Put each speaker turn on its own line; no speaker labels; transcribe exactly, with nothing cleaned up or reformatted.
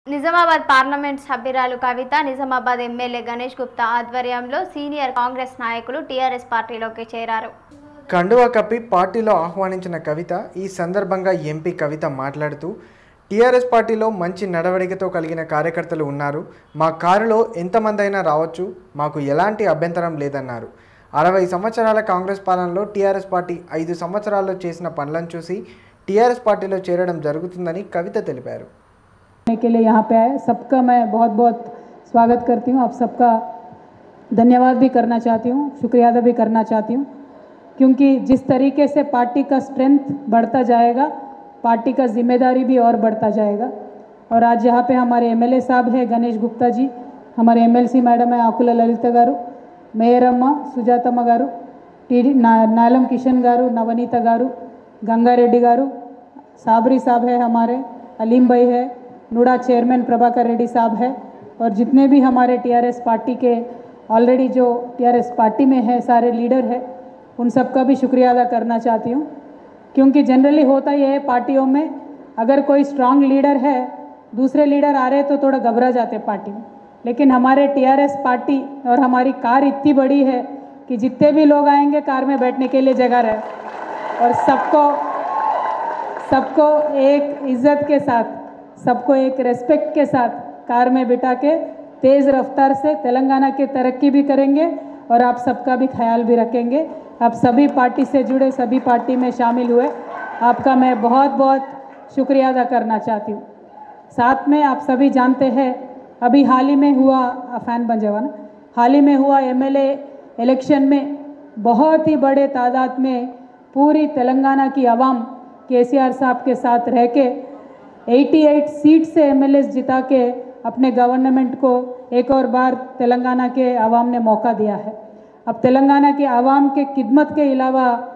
Nizamabad parliament సభ్యురాలు Kavitha Nizamabad MLA Ganesh Gupta ఆధ్వర్యంలో senior Congress నాయకులు టీఆర్ఎస్ పార్టీలోకి చేరారు.
కండువా కప్పి పార్టీలో ఆహ్వానించిన కవిత ఈ సందర్భంగా ఎంపీ కవిత మాట్లాడుతూ టీఆర్ఎస్ పార్టీలో మంచి నడవడికతో కలిగిన కార్యకర్తలు ఉన్నారు. మా కారులో ఎంతమంది అయినా రావచ్చు, మాకు ఎలాంటి అభ్యంతరం లేదన్నారు. అరవై సంవత్సరాల కాంగ్రెస్ పాలనలో టీఆర్ఎస్ పార్టీ ఐదు సంవత్సరాల్లో చేసిన పనులను చూసి టీఆర్ఎस పార్టీలో చేరడం జరుగుతుందని కవిత తెలిపారు.
के लिए यहाँ पे आए सबका मैं बहुत बहुत स्वागत करती हूँ. आप सबका धन्यवाद भी करना चाहती हूँ, शुक्रिया अदा भी करना चाहती हूँ, क्योंकि जिस तरीके से पार्टी का स्ट्रेंथ बढ़ता जाएगा, पार्टी का जिम्मेदारी भी और बढ़ता जाएगा. और आज यहाँ पे हमारे एमएलए साहब है गणेश गुप्ता जी, हमारे एमएलसी मैडम है आकुला ललिता गारू, मेयर अम्मा सुजातम्मा गारू, टीडी नालम किशन गारू, नवनीता गारू, गंगा रेड्डी गारू, साबरी साहब है, हमारे अलीम भाई है, नूडा चेयरमैन प्रभाकर रेड्डी साहब है, और जितने भी हमारे टीआरएस पार्टी के ऑलरेडी जो टीआरएस पार्टी में है सारे लीडर है, उन सब का भी शुक्रिया अदा करना चाहती हूँ. क्योंकि जनरली होता ये है पार्टियों में, अगर कोई स्ट्रांग लीडर है, दूसरे लीडर आ रहे तो थोड़ा घबरा जाते पार्टी में, लेकिन हमारे टीआरएस पार्टी और हमारी कार इतनी बड़ी है कि जितने भी लोग आएंगे कार में बैठने के लिए जगह रहे, और सबको सबको एक इज्जत के साथ, सबको एक रेस्पेक्ट के साथ कार में बिठा के तेज़ रफ्तार से तेलंगाना की तरक्की भी करेंगे और आप सबका भी ख्याल भी रखेंगे. आप सभी पार्टी से जुड़े, सभी पार्टी में शामिल हुए, आपका मैं बहुत बहुत शुक्रिया अदा करना चाहती हूँ. साथ में आप सभी जानते हैं अभी हाल ही में हुआ फैन बन जवाना हाल ही में हुआ एमएलए इलेक्शन में बहुत ही बड़े तादाद में पूरी तेलंगाना की आवाम केसीआर साहब के साथ रह के अट्ठासी सीट से एमएलए जिता के अपने गवर्नमेंट को एक और बार तेलंगाना के आवाम ने मौका दिया है. अब तेलंगाना की आवाम के खिदमत के अलावा